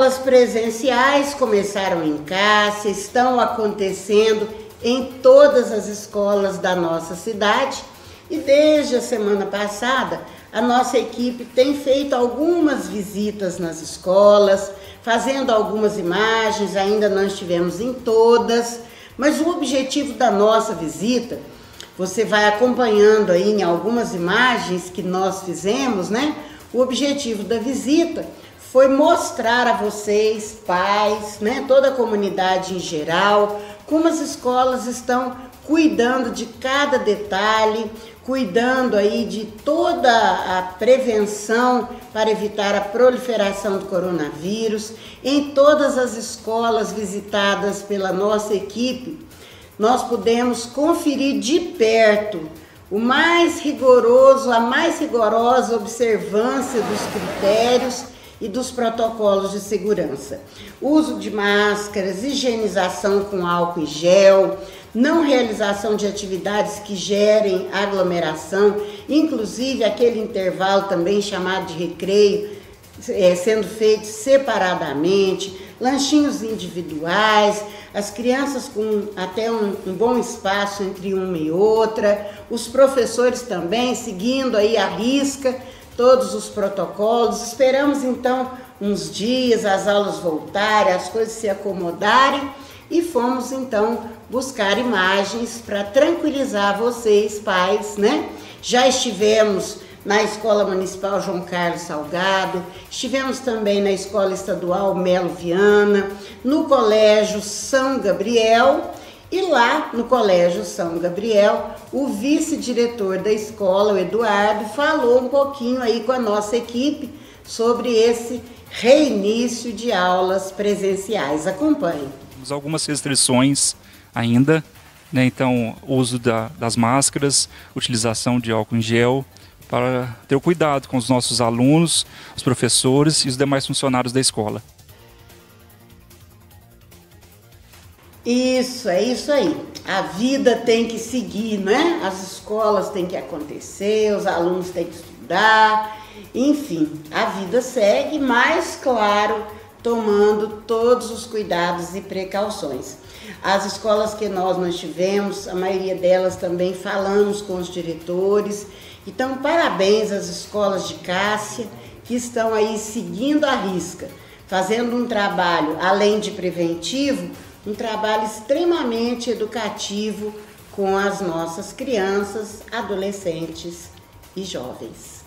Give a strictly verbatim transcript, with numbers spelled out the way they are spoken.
aulas presenciais começaram em Cássia, estão acontecendo em todas as escolas da nossa cidade e desde a semana passada a nossa equipe tem feito algumas visitas nas escolas, fazendo algumas imagens, ainda não estivemos em todas, mas o objetivo da nossa visita, você vai acompanhando aí em algumas imagens que nós fizemos, né? O objetivo da visita foi mostrar a vocês, pais, né, toda a comunidade em geral, como as escolas estão cuidando de cada detalhe, cuidando aí de toda a prevenção para evitar a proliferação do coronavírus. Em todas as escolas visitadas pela nossa equipe, nós pudemos conferir de perto o mais rigoroso, a mais rigorosa observância dos critérios e dos protocolos de segurança. Uso de máscaras, higienização com álcool e gel, não realização de atividades que gerem aglomeração, inclusive aquele intervalo também chamado de recreio, é, sendo feito separadamente, lanchinhos individuais, as crianças com até um, um bom espaço entre uma e outra, os professores também seguindo aí à risca todos os protocolos. Esperamos então uns dias as aulas voltarem, as coisas se acomodarem e fomos então buscar imagens para tranquilizar vocês, pais, né? Já estivemos na Escola Municipal João Carlos Salgado, estivemos também na Escola Estadual Melo Viana, no Colégio São Gabriel. E lá no Colégio São Gabriel, o vice-diretor da escola, o Eduardo, falou um pouquinho aí com a nossa equipe sobre esse reinício de aulas presenciais. Acompanhe. Temos algumas restrições ainda, né? Então, uso da, das máscaras, utilização de álcool em gel, para ter cuidado com os nossos alunos, os professores e os demais funcionários da escola. Isso, é isso aí. A vida tem que seguir, né? As escolas têm que acontecer, os alunos têm que estudar, enfim, a vida segue, mas, claro, tomando todos os cuidados e precauções. As escolas que nós não estivemos, a maioria delas também falamos com os diretores. Então, parabéns às escolas de Cássia, que estão aí seguindo a risca, fazendo um trabalho, além de preventivo, um trabalho extremamente educativo com as nossas crianças, adolescentes e jovens.